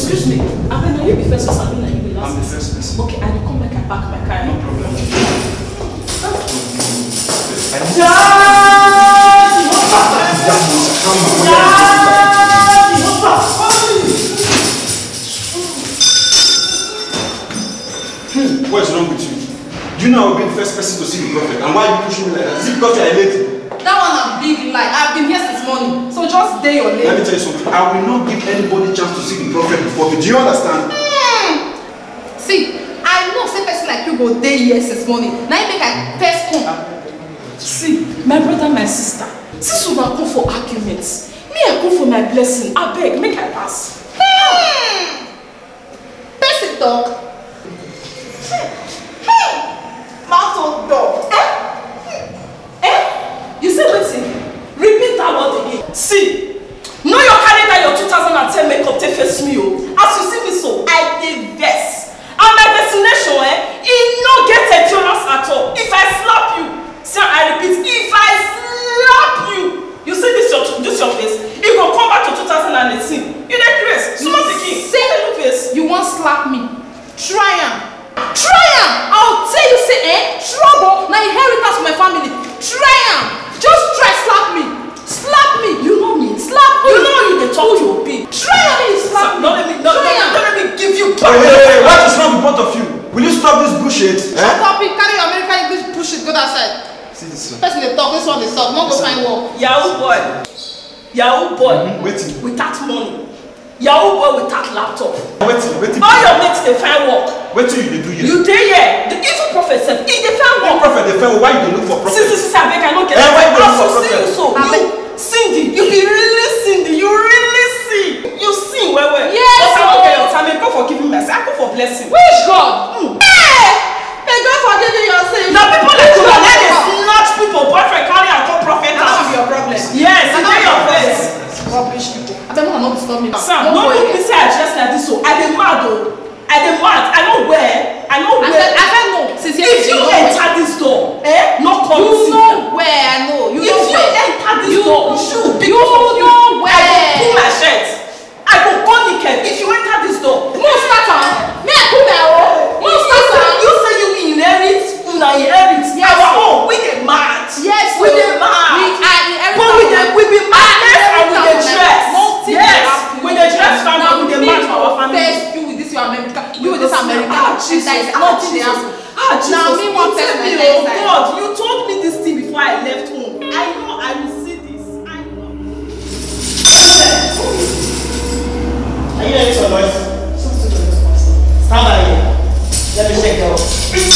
Excuse me. I mean, will you be first or something like you be last? I'm the first person. Okay, I will come back and park my car. No problem. What's wrong with you? Do you know I will be the first person to see the prophet? And why are you pushing me like that? Is it because you are late? That one a big lie. I've been here since morning. So just day or late. Let me tell you something. I will not give anybody a chance to see the prophet before me. Do you understand? See, I know say person like you go day here since morning. Now you make I first come. See, my brother, my sister. Since we not come for arguments, me I come for my blessing. I beg, make I pass. Person talk. Mouth of dog. You say wetin? Repeat that word again. See, know your carry that your 2010 makeup take face me o. As you see me so, I dey vex. And my vaccination, it no get endurance at all. If I slap you, see I repeat, if I slap you, you see this your face, it go come back to 2018. You dey craze. Small pikin. Say look face. You won't slap me. Try am. Try am. I'll tell you say trouble. Now inheritance for my family. Try am. Just try slap me. Slap me. You know me. Slap me. You know how you dey talk your big. Try am and you slap me. Don't let me give you back. Hey, what is wrong with both of you? Will you stop this bullshit? Shut up, you carry your American English bullshit, go that side. See this one. Person they talk, this one they talk. Not go find work. Yahoo boy. Yahoo boy. Waiting. Without money. Yahoo boy without laptop. Waiting. All your mates they find work. What do you do here? You dey here. The evil prophet said, if they find work. Prophet, they found. Why you look for prophet? See, I beg, I don't get it. Why you look for prophet? See you so. You Cindy, you be really Cindy. You really sing. You sing well. Yes. But I don't get your time. I go for giving mercy. I go for blessing. Which God? Hey! May God forgive you your sins. Now people like you are let them snatch people. Boyfriend carry and come prophet. That should be your problem. Yes, it's not your face. Rubbish people. I don't want to stop me. Sam, don't look me say I dress like this so. I dey mad though. I know where. I said no. Since if you enter this door, no come. You know where I know. You know where. If you enter this door, you should. You know where. I go pull my shirt. I go go naked. If you enter this door, move starter. Me I pull my own. Move starter. You say you inherit. Yes. Our own. We dey mad. Yes. We dey mad. We we be mad and we dey dress. Yes. We dey dress fine and we dey mad for our family. First, you with this your American. You with this American. Jesus. Now me want to tell me. Oh God, you told me this thing before I left home. I know I will see this. I know. Are you ready for noise? Stand by here. Let me check out.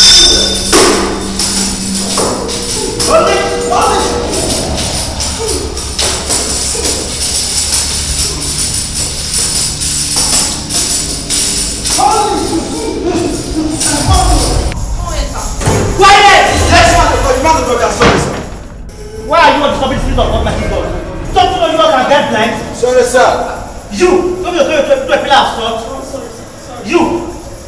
Hold it! Quiet! Let's not go down. Sorry, sir. Why are you on the stupid street of my people? Don't you know you can get blind? Sorry, sir. You! Don't be to a pillar of salt. Oh, sorry. You!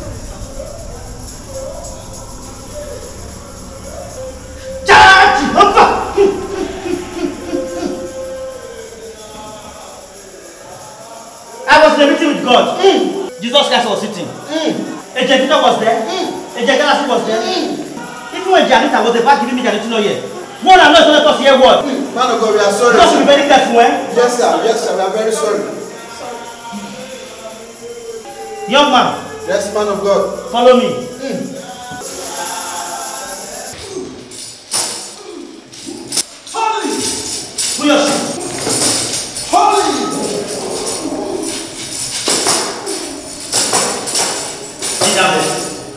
I was in a meeting with God. Jesus Christ was sitting. A Janita was there. A Janita was there. Even when Janita was there, giving me Janita here. One and not let us hear what. Man of God, we are sorry. You have to be very careful, Yes, sir. We are very sorry. Young man. Yes, man of God. Follow me. Holy! Put your shoe. Holy! Sit down there.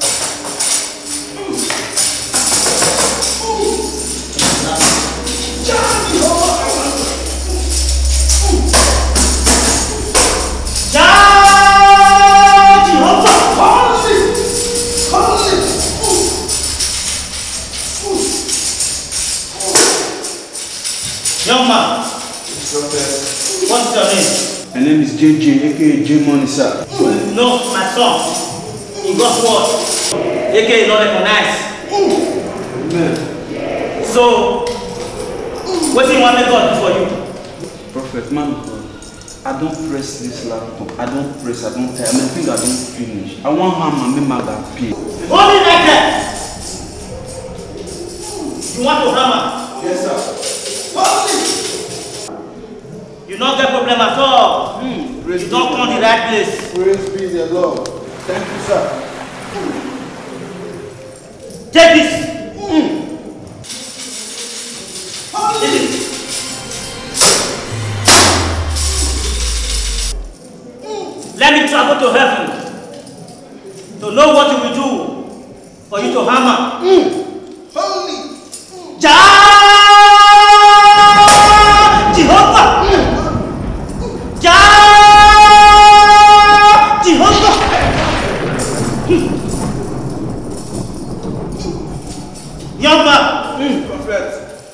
Young man, what's your name? My name is JJ, aka J Money, sir. No, my son. In God's word, aka not recognized. Amen. So, what do you want God to do for you? Prophet, man of God, I don't press this laptop. I don't press, I don't tire. I think I don't finish. I want hammer, make my back pay. Hold it like that! You want to hammer? Yes, sir. Hold it! You don't get problem at all. You don't come to the right place. Praise be the Lord. Thank you, sir. Take this. Take it. Let me travel to heaven to know what you will do for you to hammer. Holy. Jehovah! Jehovah! Young man, Prophet.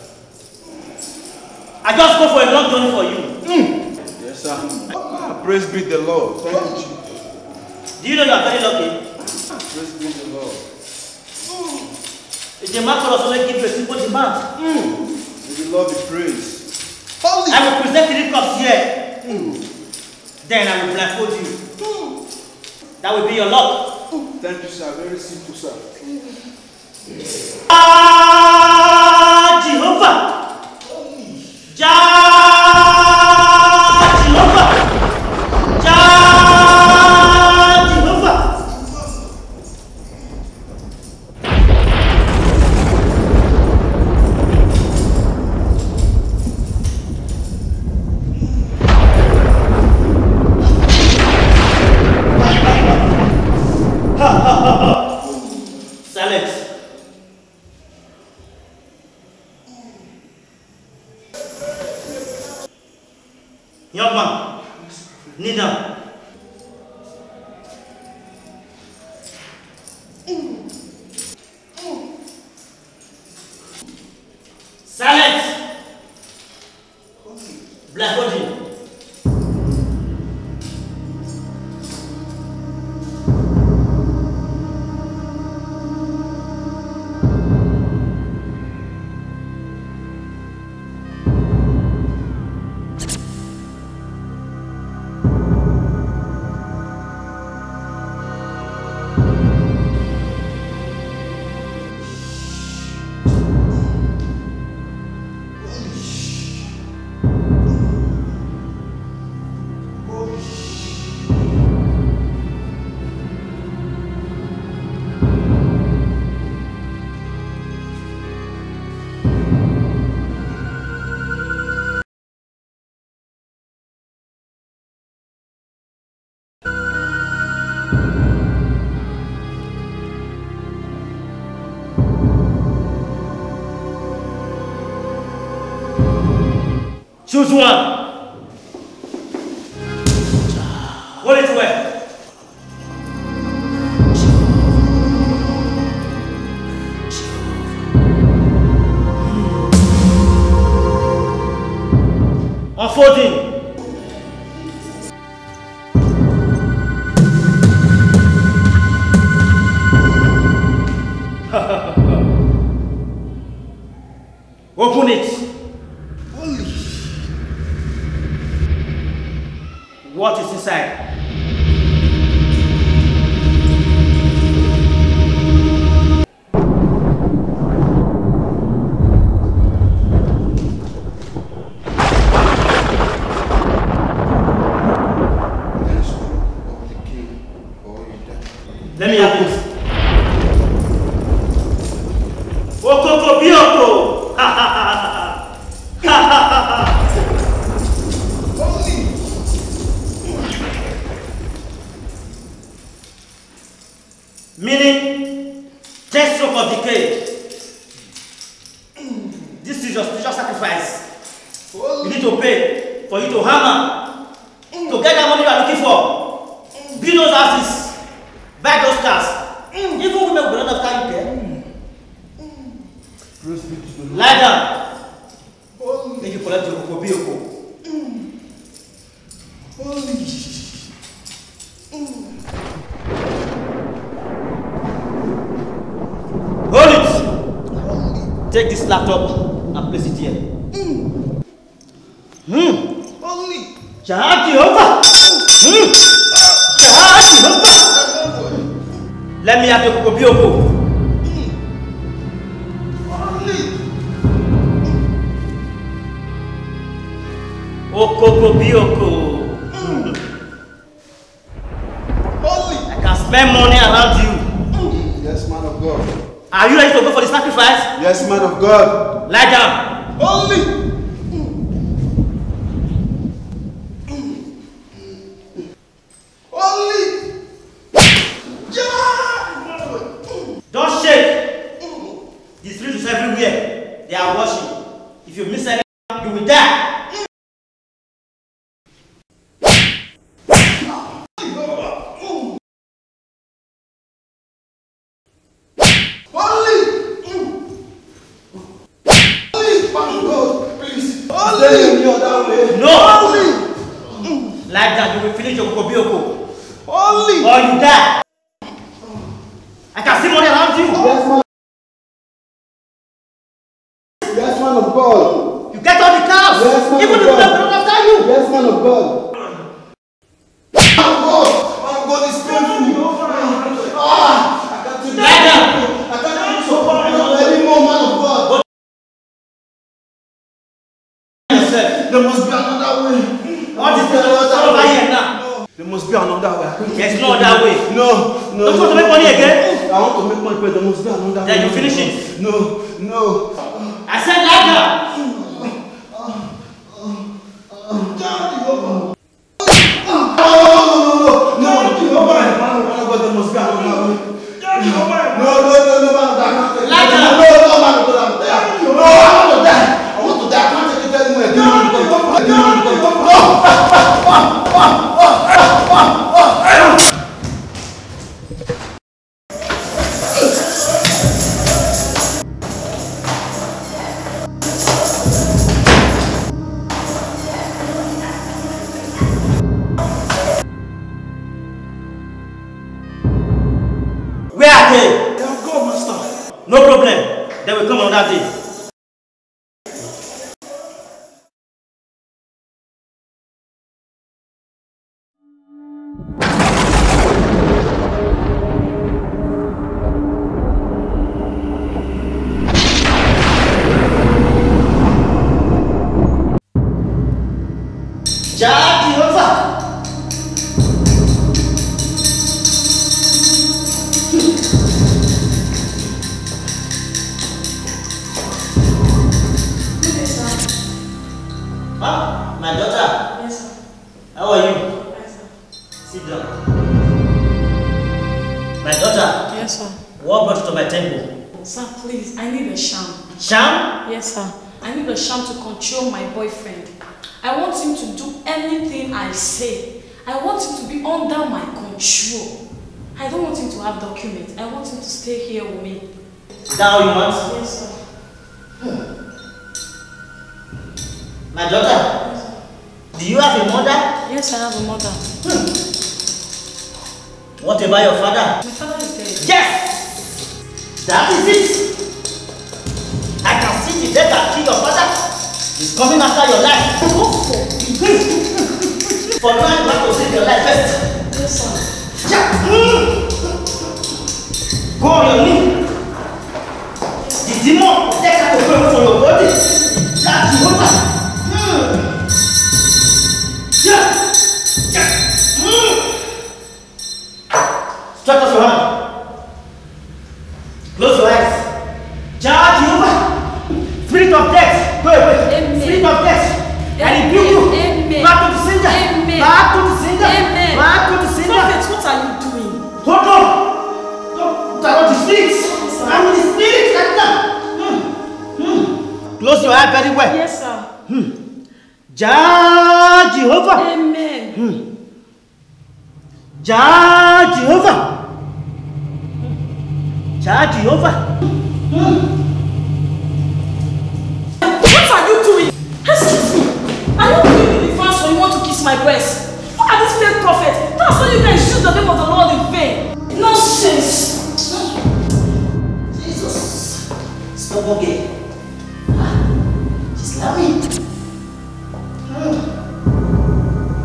I just go for a long journey for you. Yes, sir. Praise be the Lord. Thank you, Jesus. Do you know you are very lucky? Praise be the Lord. If the man for us only give you a simple demand, May the Lord be praised. Holy. I will present 3 cups here. Then I will blindfold you. That will be your luck. Thank you, sir. Very simple, sir. Jehovah! Silence. Young man, kneel down. Silence. Blindfold him. Choose one. Hold it well. Unfolding. Open it. What is inside? Let me have this. Okoko bioko. Ha ha ha ha. Ha ha ha ha. Meaning, 10 strokes of decay. This is your spiritual sacrifice. You need to pay for you to hammer, to get that money you are looking for. Build those houses, buy those cars. Even women will not have time to pay. Lie down. Make you collect your vehicle. Hold it! Take this laptop and place it here. Holy! Jehovah! Jehovah! Let me have your Kokobioko. Okokobioko. I can spend money around you. Yes, man of God. Are you ready to go for the sacrifice? Yes, man of God. Lie down. Holy! Don't shake. The street is everywhere. They are watching. If you miss anything, you will die. No! Like that, you will finish your Kokobioko. Holy! Or you die. I can see money around you. Yes, man of God. You get all the cows. Yes, man even of if God. they don't after you. Yes, man of God. Man of God is painful. I can't do Lie down. I can't do so far anymore, man of God. There must be another way. What is over here now? There must be another way. There's no other way. No. Don't you want to make money again? I want to make money, but there must be another way. Then you finish it. No. I said lie down. No problem. They will come on that day. My daughter. Yes, sir. How are you? Yes, sir. Sit down. My daughter. Yes, sir. What brought you to my temple? Sir, please, I need a sham. Sham? Yes, sir. I need a sham to control my boyfriend. I want him to do anything I say. I want him to be under my control. I don't want him to have documents. I want him to stay here with me. Is that all you want? Yes, sir. My daughter. Yes, sir. Do you have a mother? Yes, I have a mother. What about your father? My father is dead. Yes! That is it! I can see the death that killed your father is coming after your life. For trying not to save your life first. Yes, sir. Go on your knee. The demon take out the pain from your body. That's over. Stretch out your hand. Close your eyes. Jehovah. Spirit of death. Go away. Amen. Spirit of death. I rebuke you. Amen. Back to the sender. Amen. Back to the sender. Amen. Back to the sender. Prophet, what are you doing? Hold on. Don't out the spirit. I'm in the spirit right now. Close your eye very well. Yes, sir. Jehovah. Amen. Jehovah. Jehovah. What are you doing? Excuse me. Are you doing me the fast when you want to kiss my breast? Look at this fake prophet. That's why you guys use the name of the Lord in vain. Nonsense. Jesus. Stop again. She's loving.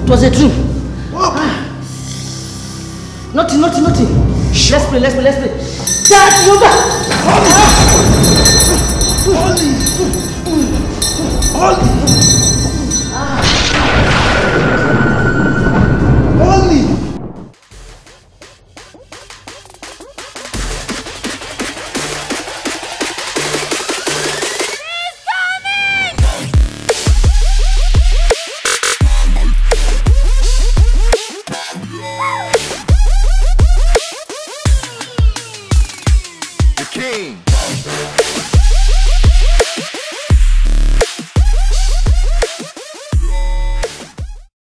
It was a dream. Nothing. Let's play. Dad, yoga! Only! The king.